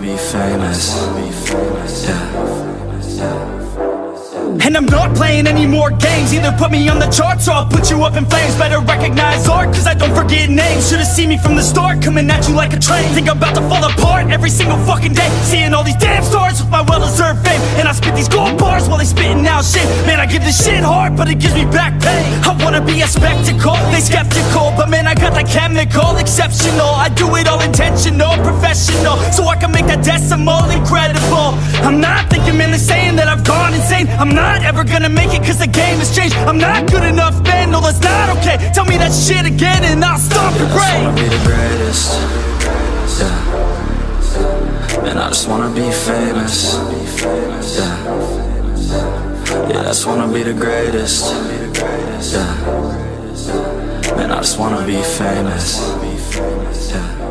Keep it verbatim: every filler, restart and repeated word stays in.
be famous. Yeah. And I'm not playing any more games. Either put me on the charts or I'll put you up in flames. Better recognize art, cause I don't forget names. Should've seen me from the start, coming at you like a train. Think I'm about to fall apart every single fucking day. Seeing all these damn stars with my well-deserved fame. And I spit these gold bars while they spitting out shit. Man, I give this shit hard, but it gives me back pain. I wanna be a spectacle, they skeptical. But man, I got that chemical, exceptional. I do it all intentional, professional. So I can make that decimal incredible. I'm not thinking, man, they're saying that I've gone insane. I'm not ever gonna make it cause the game has changed. I'm not good enough, man, no that's not okay. Tell me that shit again and I'll stop your brain. I just wanna be the greatest. Yeah. Man, I just wanna be famous. Yeah. Yeah, I just wanna be the greatest. Yeah. Man, I just wanna be famous. Yeah.